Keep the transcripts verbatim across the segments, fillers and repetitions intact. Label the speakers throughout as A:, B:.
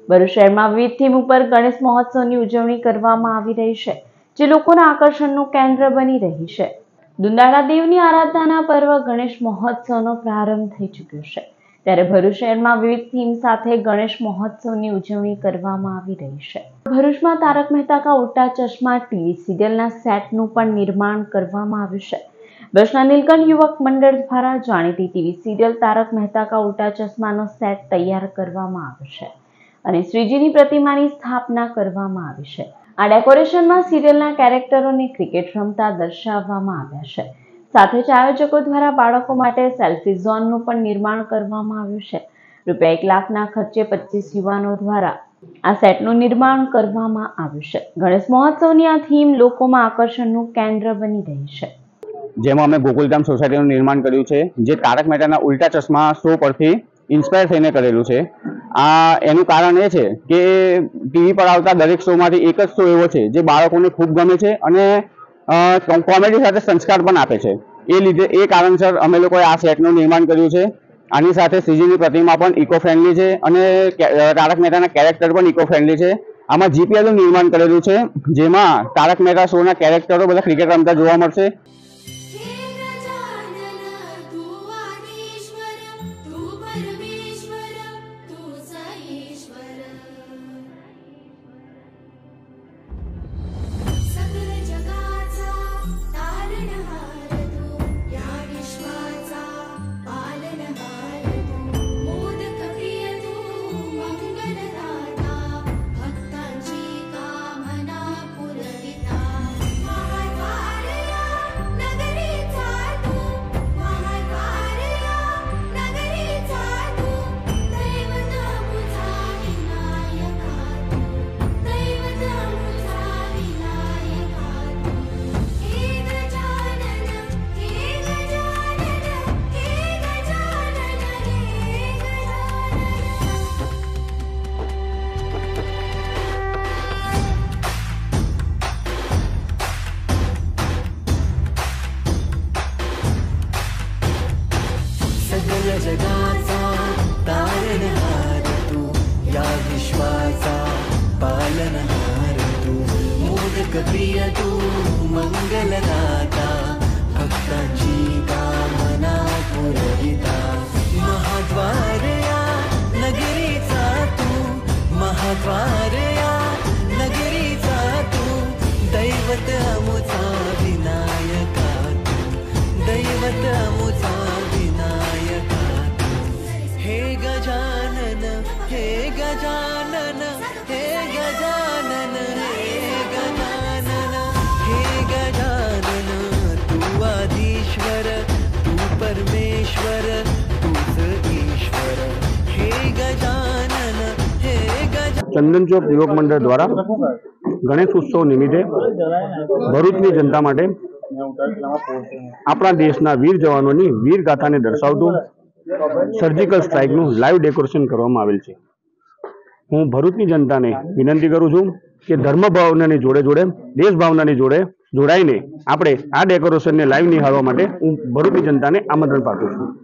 A: ભરૂચ શહેરમાં વિવિધ થીમ ઉપર ગણેશ મહોત્સવની ઉજવણી કરવામાં આવી રહી છે, જે લોકોના આકર્ષણનું કેન્દ્ર બની રહી છે। દુંદાળા દેવની આરાધનાના પર્વ ગણેશ મહોત્સવનો પ્રારંભ થઈ ચૂક્યો છે, ત્યારે ભરૂચ શહેરમાં વિવિધ થીમ સાથે ગણેશ મહોત્સવની ઉજવણી કરવામાં આવી રહી છે। ભરૂચમાં તારક મહેતા કા ઉલ્ટા ચશ્મા ટીવી સિરિયલના સેટનું પણ નિર્માણ કરવામાં આવ્યું છે। ભરૂચના નીલકંઠ યુવક મંડળ દ્વારા જાણીતી ટીવી સિરિયલ તારક મહેતા કા ઉલ્ટા ચશ્માનો સેટ તૈયાર કરવામાં આવ્યો છે અને શ્રીજીની પ્રતિમાની સ્થાપના કરવામાં આવી છે। આ ડેકોરેશનમાં સિરિયલના કેરેક્ટરોને ક્રિકેટ રમતા દર્શાવવામાં આવ્યા છે। સાથે જ આયોજકો દ્વારા બાળકો માટે સેલ્ફી ઝોનનું પણ નિર્માણ કરવામાં આવ્યું છે। રૂપિયા એક લાખના ખર્ચે પચીસ યુવાનો દ્વારા આ સેટનું નિર્માણ કરવામાં આવ્યું છે। ગણેશ મહોત્સવની આ થીમ લોકોમાં આકર્ષણનું કેન્દ્ર બની રહી છે,
B: જેમાં અમે ગોકુલધામ સોસાયટીનું નિર્માણ કર્યું છે, જે તારક મહેતાના ઉલ્ટા ચશ્મા શો પરથી ઇન્સ્પાયર થઈને કરેલું છે। આ એનું કારણ એ છે કે ટીવી પર આવતા દરેક શોમાંથી એક જ શો એવો છે જે બાળકોને ખૂબ ગમે છે અને કોમેડી સાથે સંસ્કાર પણ આપે છે। એ લીધે એ કારણસર અમે લોકોએ આ સેટનું નિર્માણ કર્યું છે। આની સાથે શ્રીજીની પ્રતિમા પણ ઇકો ફ્રેન્ડલી છે અને તારક મહેતાના કેરેક્ટર પણ ઇકો ફ્રેન્ડલી છે। આમાં જીપીએલનું નિર્માણ કરેલું છે, જેમાં તારક મહેતા શોના કેરેક્ટરો બધા ક્રિકેટ રમતા જોવા મળશે।
C: जगाचा तारणहार तू, या विश्वाचा पालनहार तू, मोदक प्रिय तू, मंगलदाता, भक्तांची कामना पुरविता, महाद्वार या नगरीचा तू, महाद्वार या नगरीचा तू, दैवत अमुचा विनायका तू, दैवत अमुचा हे गजानन हे गजानन हे गजानन हे गजानन हे गजानन तू आदिश्वर तू परमेश्वर तूच ईश्वर हे गजानन हे गजानन।
B: चंदन चौक युवक मंडळ द्वारा गणेश उत्सव निमित्ते भरूचની જનતા માટે આપણા દેશના વીર જવાનોની વીર ગાથાને દર્શાવતું સર્જિકલ સ્ટ્રાઇકનું લાઈવ ડેકોરેશન કરવામાં આવેલ છે। હું ભરૂચની જનતાને વિનંતી કરું છું કે ધર્મ ભાવનાની જોડે જોડે દેશ ભાવનાની જોડે જોડાઈને આપણે આ ડેકોરેશનને લાઈવ નિહાળવા માટે હું ભરૂચની જનતાને આમંત્રણ પાઠવું છું।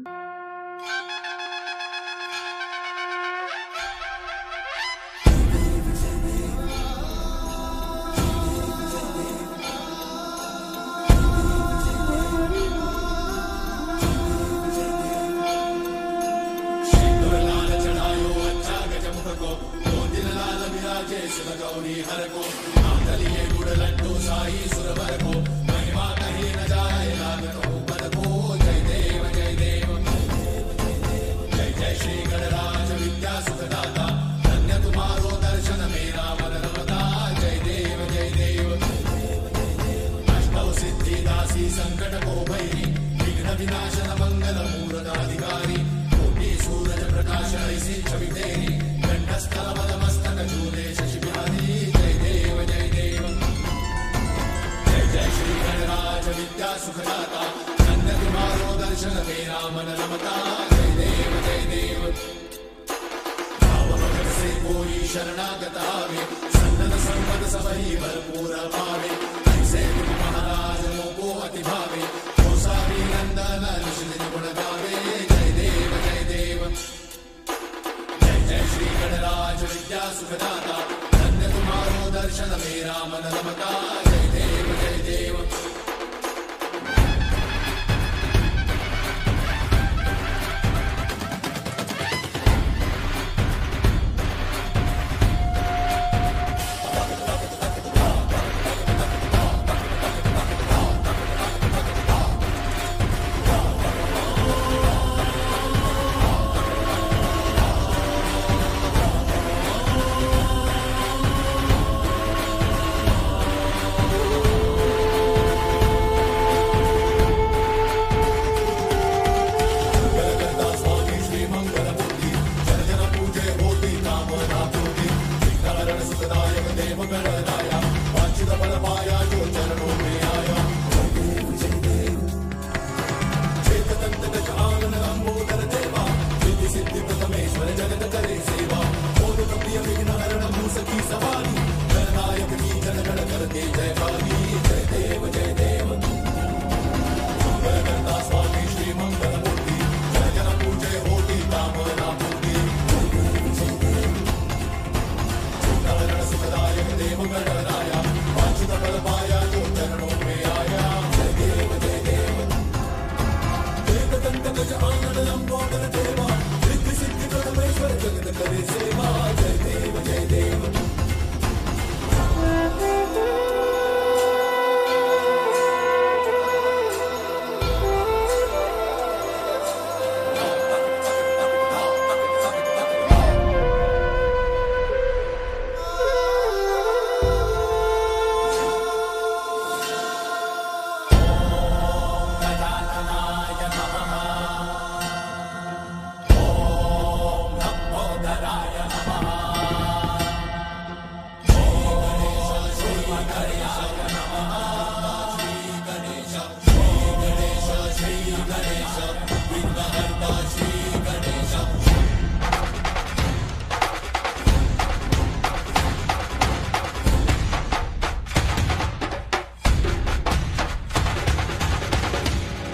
D: शरणागत आवे सन्नत संपद सबही भरपूर पावे ऐसे महाराज को अति भावे कोसावी नंदन निश्चित गुण गावे जय देव जय देव जय जय श्री गणराज विद्या सुखदाता धन्य तुम्हारो दर्शन मेरा मन रमता जय देव जय देव सुखदायक